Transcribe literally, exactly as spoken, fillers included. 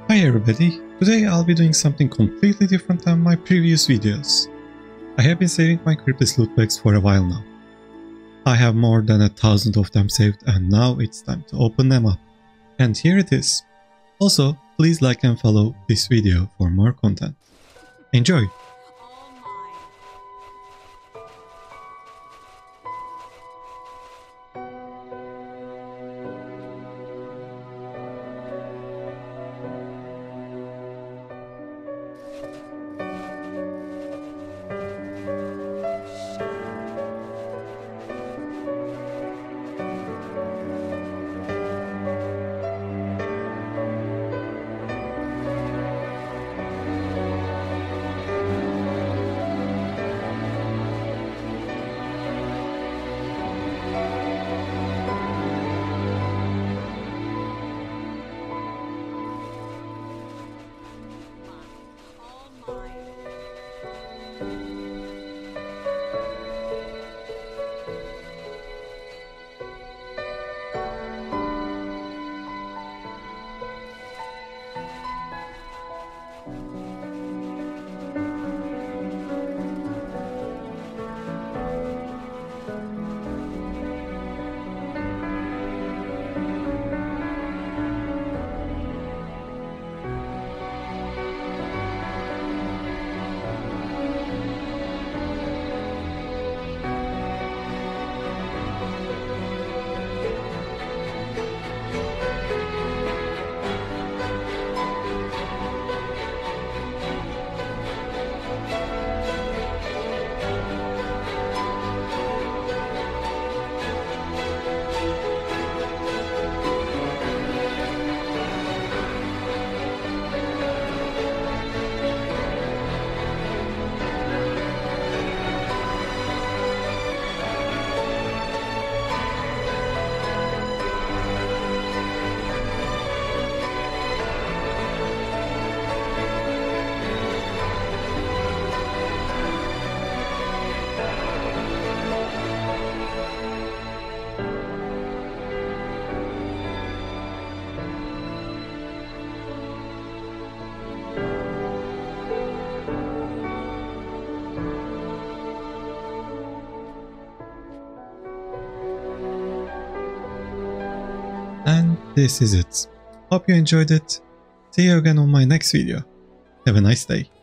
Hi everybody, today I'll be doing something completely different than my previous videos. I have been saving my Kryptis loot bags for a while now. I have more than a thousand of them saved and now it's time to open them up. And here it is. Also, please like and follow this video for more content. Enjoy! And this is it. Hope you enjoyed it. See you again on my next video. Have a nice day.